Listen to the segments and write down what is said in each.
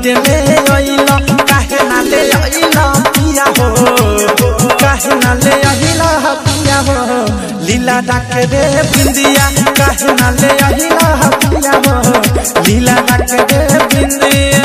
मंदिर ले आइला काहे ना ले आइला पिया हो काहे ना ले आइला पिया हो लीला डाके रे बिंदिया काहे ना ले आइला पिया हो लीला डाके रे बिंदिया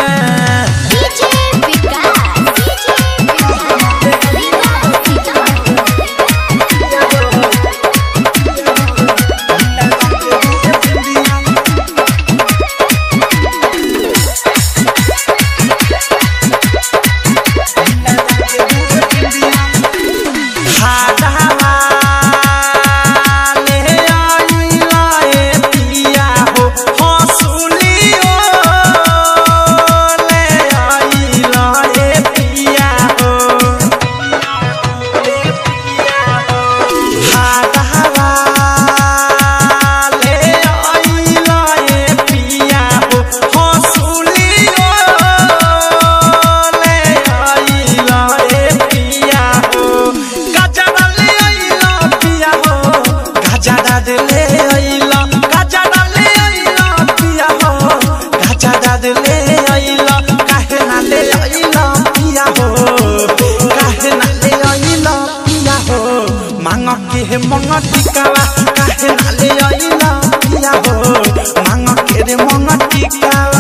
के मंगा टिकावा काहे ना ले आइला पिया हो मांगा के रे मंगा टिकावा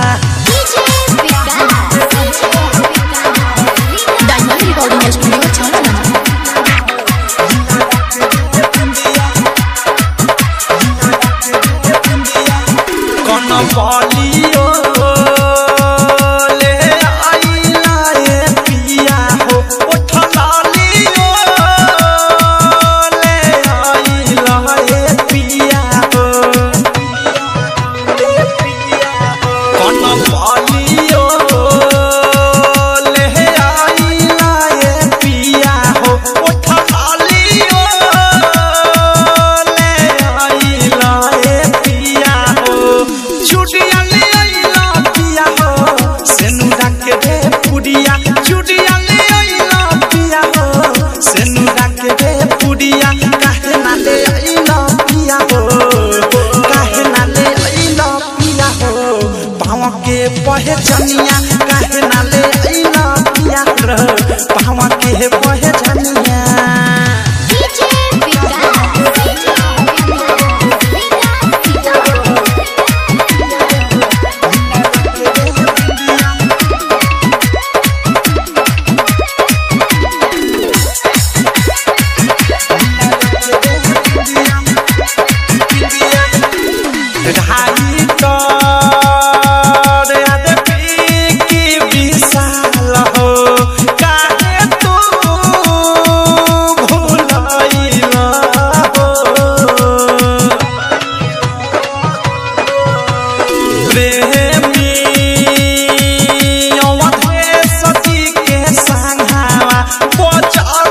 डायमंड रिकॉर्डिंग स्टूडियो छाना कोन बोलियो ले आइला ए पिया हो उठला पहचनिया काहे ना ले आइला पिया पावा के पहचनिया Watch out!